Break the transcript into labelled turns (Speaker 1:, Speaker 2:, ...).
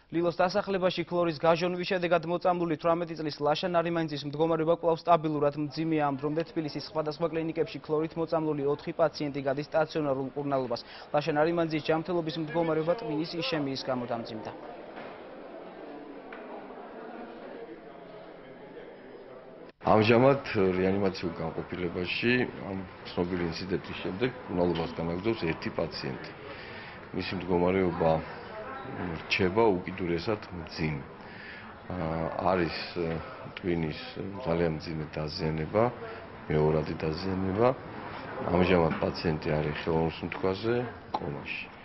Speaker 1: ლილოს დასახლებაში ქლორის გაჟონვის შედეგად მოწამლული 18 წლის ლაშა ნარიმანიძის მდგომარეობა კვლავ სტაბილურად მძიმეა. ამ დრომდე თბილისის სხვადასხვა კლინიკებში ქლორით მოწამლული 4 პაციენტი გადის სტაციონარულ მკურნალობას. ლაშა ნარიმანიძის ჯანმრთელობის მდგომარეობა ტვინის იშემიის გამო დამძიმდა.
Speaker 2: ამჟამად რეანიმაციულ განყოფილებაში ამ ცნობილი ინციდენტის შემდეგ მკურნალობას განაგრძობს 1 პაციენტი. მისი მდგომარეობა რჩება უკიდურესად მძიმე. არის ტვინის ძალიან მძიმე დაზიანება, მეორადი დაზიანება. ამჟამად პაციენტი არის ხელოვნურ სუნთქვაზე, კომაში.